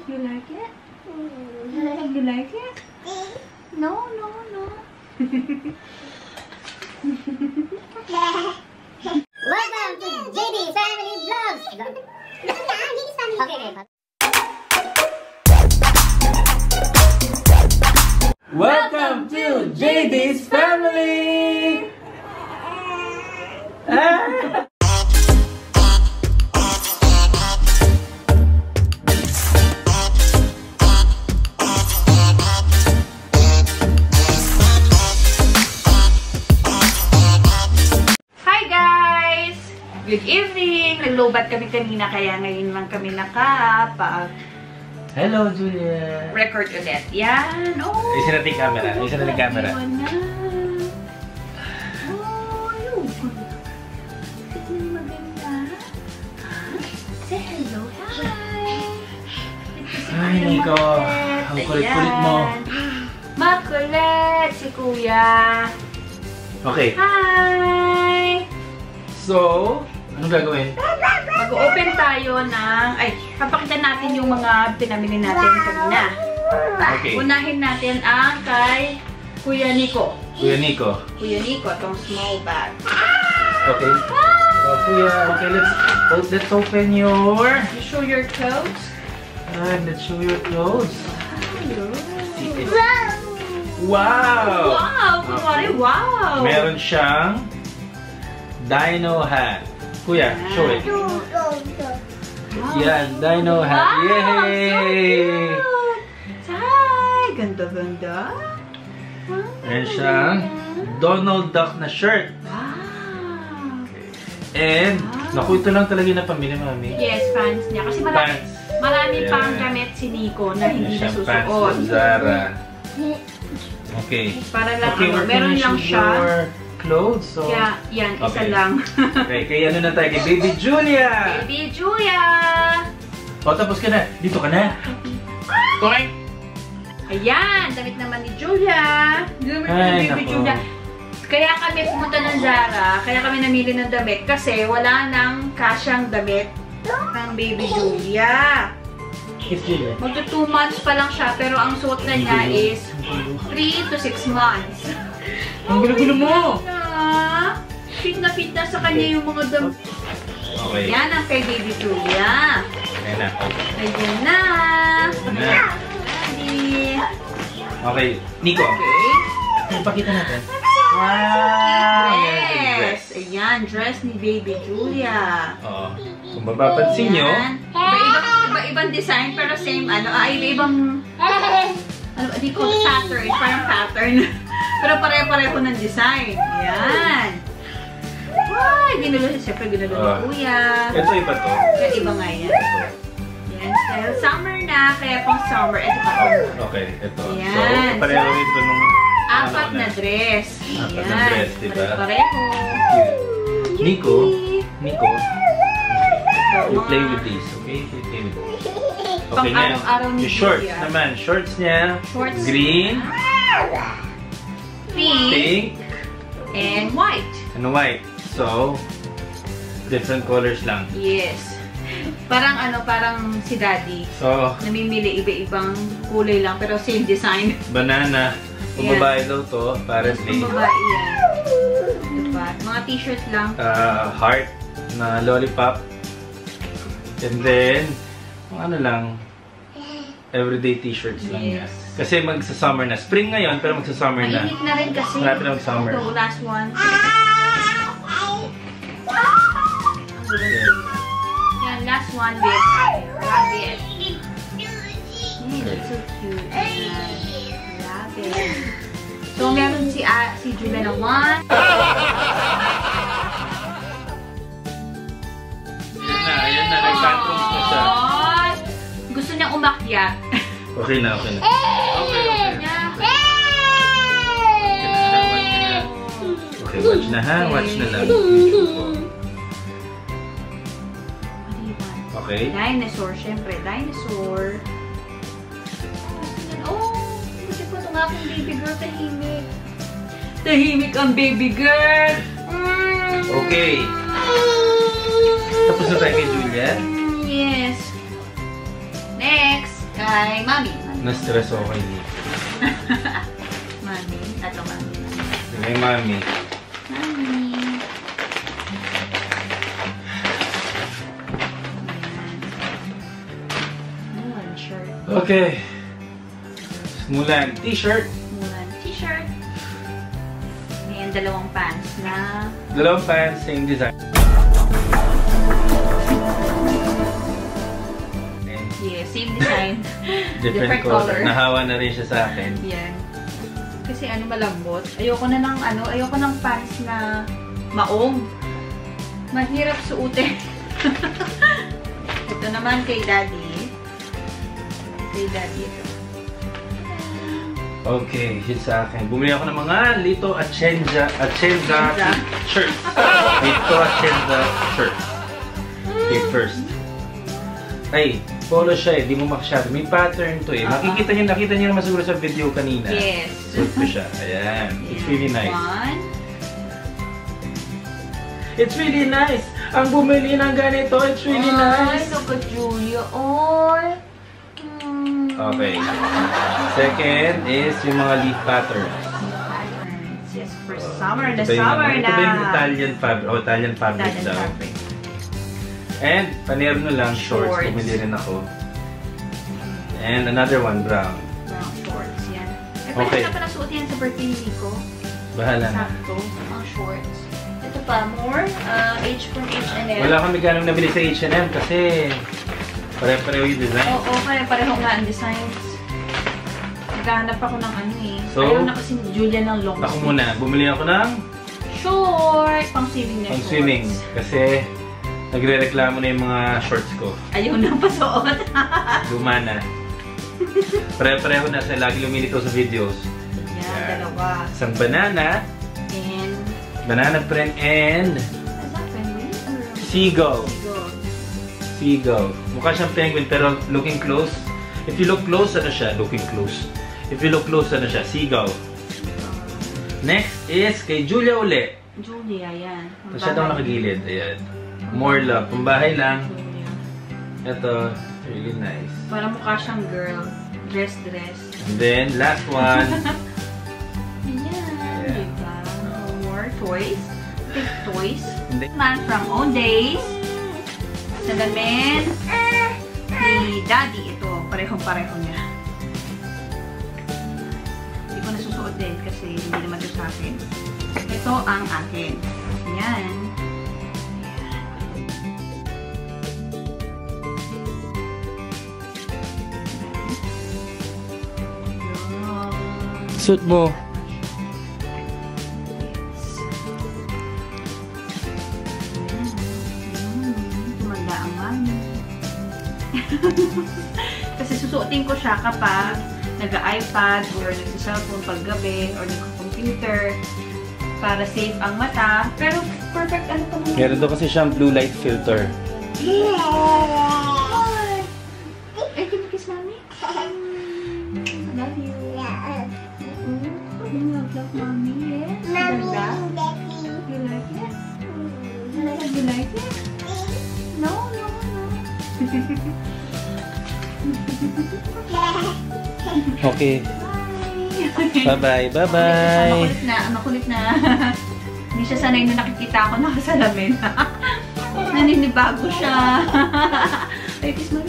You like it? You like it? No, no, no. Welcome to JD Family Vlogs. Okay. Welcome to JD's Family! Hi guys! Good evening! Naglobat kami kanina kaya ngayon lang kami nakapag Hello, Julia! record ulit. Yan! Oh! Isa natin camera. Isa natin camera. Ayun na. Oh, ayun. Ito maganda. Say hello. Hi! Ito si Ay, Kuya Nico. Makulit. Ang kulit-kulit mo. Ayan. Makulit si Kuya. Okay. Hi! So, anong gagawin? Mag-open tayo ng... Ay, papakita natin yung mga pinamili natin kanina. Okay. Unahin natin ang kay Kuya Nico. Kuya Nico. Kuya Nico, itong small bag. Okay. So, Kuya, okay, let's open your... You show your clothes. Let's show your clothes. See it. Wow! Wow! Wow! Kumari, wow! Meron siyang dino hat. Kuya, show it. Wow. Yan, dino hat. Wow! Yay! So cute! Hi! Ganda-ganda. Meron siyang Donald Duck na shirt. Wow! And, naku, ito lang talaga na pamili, mami. Yes, fans niya. Kasi Pants. marami Yeah. pang gamit si Nico na hindi Meron siyang pants nasusuot. from Zara. Okay. Para lang Okay, ano, we're meron lang finishing siya. your clothes. So, Kaya, yan, isa Okay. lang. okay, kaya ano na tayo kay Baby Julia. Baby Julia! O, tapos ka na. Dito ka na. Toink! Ayan, damit naman ni Julia. Damit ni Ay, Baby nako. Julia. Kaya kami pumunta ng Zara, kaya kami namili ng damit kasi wala nang kasyang damit ng Baby Julia. Kiss Julia. Magto 2 months pa lang siya, pero ang suot na niya is 3 to 6 months. Ang gulo-gulo mo! Fit na sa kanya yung mga damit. Okay. Yan ang kay Baby Julia. Ayan na. Ayun na. Ayan na. Ready. Okay, Nico. Okay. Pakita natin. Wow! Dress. Ayan, dress ni Baby Julia. Oo. Kung mapapansin nyo, Ayan. Iba-ibang design pero same ano, iba-ibang di ko pattern, parang pattern. Pero pare-pareho ng design. Ayan. Ay, ginulo siya. Siyempre, ginulo ni Kuya. ito iba to. Kaya iba nga yan. Yan. Dahil summer na, kaya pang summer. Ito pa to. Okay, ito. Ayan. So, pareho ito nung... Apat na dress. Apat Ayan. na dress, diba? Pare-pareho. Cute. Nico, you Mga play with these, okay? You play with these. Okay na. Pang-araw-araw ni Yung shorts Julia. naman. Shorts niya, Shorts. green, Pink, pink, and white. and white. So, different colors lang. Yes. Parang ano, parang si Daddy. So, Namimili iba-ibang kulay lang, pero same design. banana. Kung Yan. babae daw to, apparently. Ang babae yan. Diba? Mga t-shirt lang. Heart na lollipop. And then, ano lang, everyday t-shirts lang Yes. yan. Kasi magsa-summer na. Spring ngayon, pero magsa-summer na. Mainit na rin kasi. Malapit na mag-summer. Ito, last one. Yan, last one with rabbit. That's so cute. Yan. Rabbit. So, meron si Julia na one. Ayan na, nag-tantrums na siya. Gusto niyang umakyat. Okay na, okay na. Okay, watch na ha, watch na lang. Okay. Dinosaur, syempre. Dinosaur. Oh, kasi po ito nga akong baby girl, tahimik. Tahimik ang baby girl. Okay. Tapos na tayo kay Julia. Yes. Next. kay Mami. Na-stress ako kay Nick. Mami. Ito, Mami. Kay Mami. Mami. Ayan. Shirt. Okay. Mulan t-shirt. Mulan t-shirt. Ayan, dalawang pants na... Dalawang pants, same design. Yeah, same design. Different color. Nahawa na rin siya sa akin. Yan. Kasi ano, malambot. Ayoko na ng ano, ayoko ng pants na maong. Mahirap suotin. Ito naman kay Daddy. Kay Daddy ito. Okay, yun sa akin. Bumili ako ng mga Lito Atienza shirt. Lito Atienza shirt. Okay, first. Ay, polo siya eh. Di mo masyado. May pattern to eh. Nakita niyo naman siguro sa video kanina. Yes. Suot ko siya. Ayan. It's really nice. One. It's really nice. Ang bumili ng ganito, it's really nice. Look at Julia. Oy. Okay. Second is yung mga leaf patterns. Patterns. Yes, for summer. The Ito yung, summer na. ito ba yung Italian fabric? Oh, Italian fabric Italian daw. fabric. And panerno lang, shorts. Bumili rin ako. And another one, brown. Brown shorts, yan. Eh, Okay. pwede na pala suot yan sa birthday ni Nico. Bahala na. Sakto. Ang shorts. Ito pa, more. H from H&M. Wala kami ganong nabili sa H&M kasi pare-pareho yung design. Oo, kaya pareho nga ang designs. Naghahanap ako ng ano eh. So, ayaw na kasi ni Julia ng long Ako muna, bumili ako ng short! Pang swimming na pang shorts. swimming. Kasi nagre-reklamo na yung mga shorts ko. Ayaw na pasuot. Luma na. Pare-pareho na sa lagi lumilito sa videos. Yan, dalawa. Isang banana, And, banana print, and is that penguin? seagull. Seagull. Seagull. Mukha siyang penguin pero looking close. If you look close, ano siya? Looking close. If you look close, ano siya? Seagull. Next is kay Julia uli. Julia, yan. Siya daw nakagilid. Ayan. More love. Pambahay lang. Julia. Ito. Really nice. Para mukha siyang girl. Dress. And then, last one. Yan, Yeah. diba? More toys. Big toys. Hindi. Man from Odays. Salamin. Ni Daddy. Ito, parehong-pareho niya. Hindi ko nasusuot din kasi hindi naman ito sa akin. Ito ang akin. Yan. Suit mo. Tumanda ang mami. Kasi susuotin ko siya kapag nag-iPad or nag-cellphone paggabi or nag-computer para safe ang mata. Pero perfect ano pa naman. Meron doon kasi siyang blue light filter. Ay, can you kiss mommy? Love you. Love mommy, yes? Ganda? You like it? You like it? No. Okay. Bye. Bye-bye. Makulit na. Hindi siya sanay na nakikita ako nakasalamin. Naninibago siya. Ay, kiss mommy.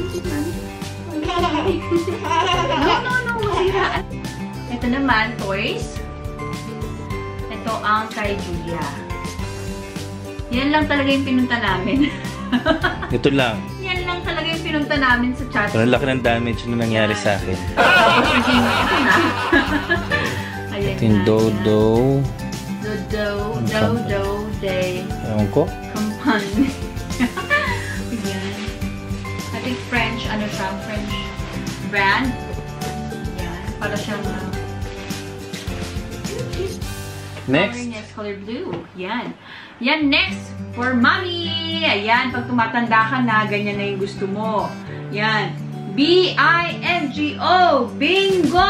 No. Masiraan. Ito naman, toys. Ito ang kay Julia. Yan lang talaga yung pinunta namin. Ito lang. Yan lang talaga yung pinunta namin sa chat. Pero laki ng damage na nangyari sa akin. Tapos naging ito na. Ayan Ito yung na, Dodo. Dodo Day. Ewan ko. Company. Ayan. I think French, ano siya? French brand. Ayan. Para siyang Next. color blue. Yan. Yan, next. For mommy. Ayan. Pag tumatanda ka na, ganyan na yung gusto mo. Yan. B-I-N-G-O. Bingo!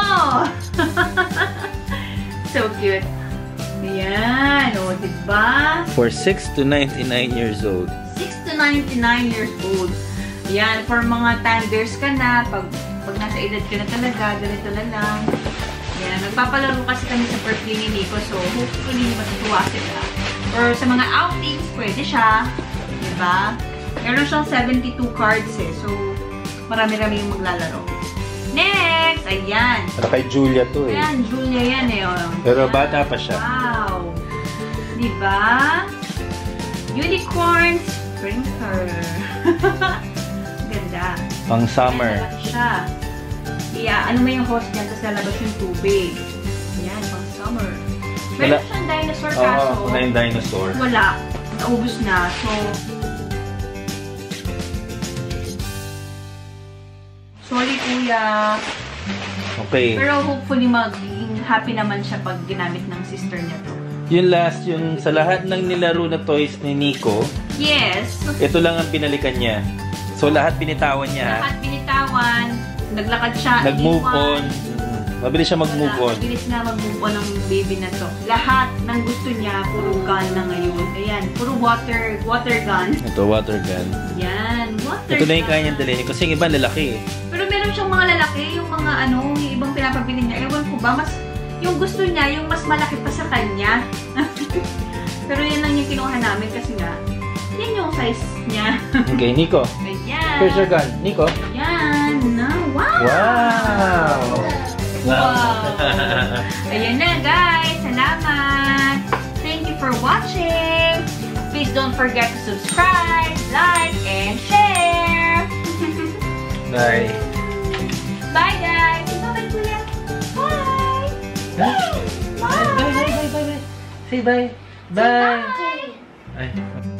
So cute. Ayan. O, diba? For 6 to 99 years old. 6 to 99 years old. Ayan. For mga tanders ka na, pag pag nasa edad ka na talaga, ganito na lang. Yan, nagpapalaro kasi kami sa birthday ni Nico, so hopefully matutuwa sila. Or sa mga outings, pwede siya. Diba? Meron siyang 72 cards eh, so marami-rami yung maglalaro. Next! Ayan. Para kay Julia to eh. Ayan, Julia yan eh. Oh. Pero bata pa siya. Wow! Diba? Unicorn Sprinkler. Ganda. Pang summer. Ganda siya. Ano mo yung host niya, tapos lalabas yung tubig. Ayan, pang summer. Meron siyang dinosaur kaso. Oo, wala yung dinosaur. Wala. Naubos na. So, sorry kuya. Okay. Pero hopefully maging happy naman siya pag ginamit ng sister niya to. Yung last, yung sa lahat ng nilaro na toys ni Nico, Yes. ito lang ang binalikan niya. So lahat binitawan niya. Lahat binitawan. Naglakad siya. Nag-move iniwan. on. Mabilis siya mag-move on. Mabilis na mag-move on ng baby na to. Lahat ng gusto niya, puro gun na ngayon. Ayan, puro water gun. Ito, water gun. Yan, water Ito na yung gun. kaya niyang dalhin. Kasi yung iba lalaki eh. Pero meron siyang mga lalaki, yung mga yung ibang pinapabili niya. Ewan ko ba, yung gusto niya, yung mas malaki pa sa kanya. Pero yan lang yung kinuha namin kasi nga, yan yung size niya. Okay, Nico. Ayan. Here's your gun. Nico. Ayan. Wow. Wow! Wow. Ayan na guys. Salamat. Thank you for watching. Please don't forget to subscribe, like, and share. Bye. Bye guys. Bye kuya. Bye. Bye. Bye. Bye. Bye. Bye. Say bye. Bye. Bye. Ay.